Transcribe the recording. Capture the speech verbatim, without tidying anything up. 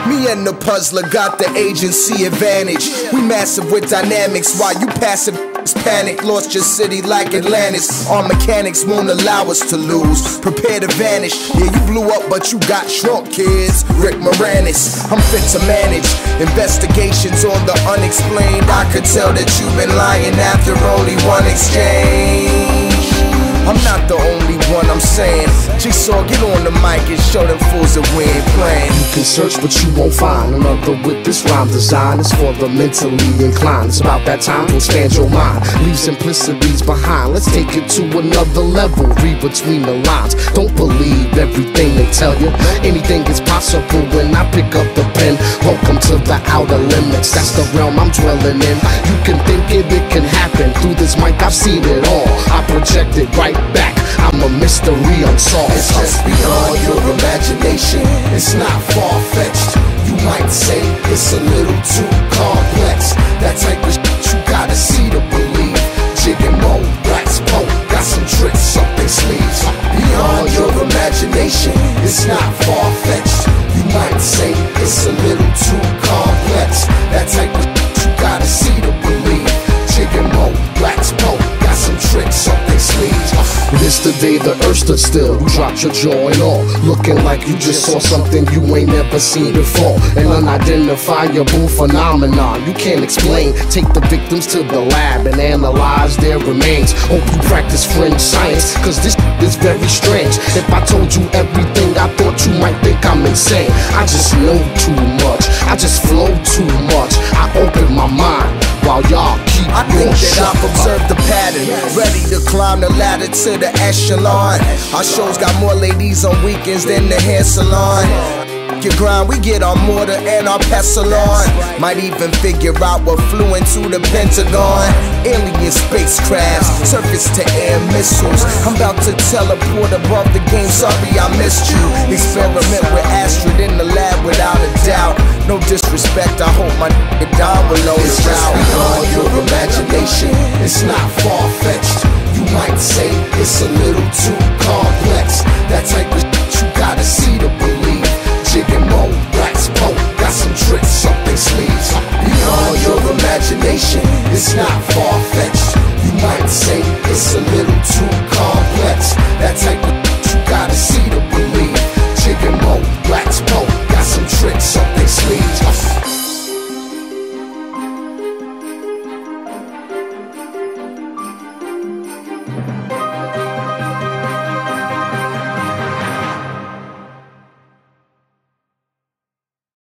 Me and the puzzler got the agency advantage. We massive with dynamics while you passive panic. Lost your city like Atlantis. Our mechanics won't allow us to lose. Prepare to vanish. Yeah, you blew up but you got shrunk, kids. Rick Moranis, I'm fit to manage investigations on the unexplained. I could tell that you've been lying after only one exchange. I'm not the only one, I'm saying. Jigsaw, get on the mic and show them fools that we ain't playing. You can search but you won't find another with this rhyme design. It's for the mentally inclined. It's about that time to expand your mind. Leave simplicities behind. Let's take it to another level. Read between the lines. Don't believe everything they tell you. Anything is possible when I pick up the pen. Welcome to the outer limits. That's the realm I'm dwelling in. You can think it, it can happen. Through this mic I've seen it all. I project it right back. I'm a mystery unsolved. It's just beyond your imagination. It's not far-fetched. You might say it's a little too complex. That type of shit you gotta see to believe. Jig and Mo, Blacks Poe, got some tricks up their sleeves. Beyond your imagination, it's not far-fetched. You might say it's a little too complex. That type of shit you gotta see to believe. Jig and Mo, Blacks Poe, got some tricks up their sleeves. This the day the earth stood still. You dropped your jaw and all, looking like you just saw something you ain't never seen before. An unidentifiable phenomenon you can't explain. Take the victims to the lab and analyze their remains. Hope you practice fringe science, cause this is very strange. If I told you everything I thought, you might think I'm insane. I just know too much, I just flow too much. I open my mind while y'all keep I think that I've observed the pattern. Ready to climb the ladder to the echelon. Our shows got more ladies on weekends than the hair salon. Your grind, we get our mortar and our pestle on. Might even figure out what flew into the Pentagon. Alien spacecrafts, surface to air missiles. I'm about to teleport above the game, sorry I missed you. Experiment with Astrid in the lab without a doubt. No disrespect, I hope my nigga Don will know his route. It's just beyond your imagination, it's not far-fetched. You might say it's a little too complex. That